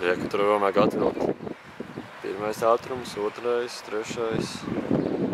Prieka tur vēl vajag atvilkt. Pirmais ātrums, otrais, trešais.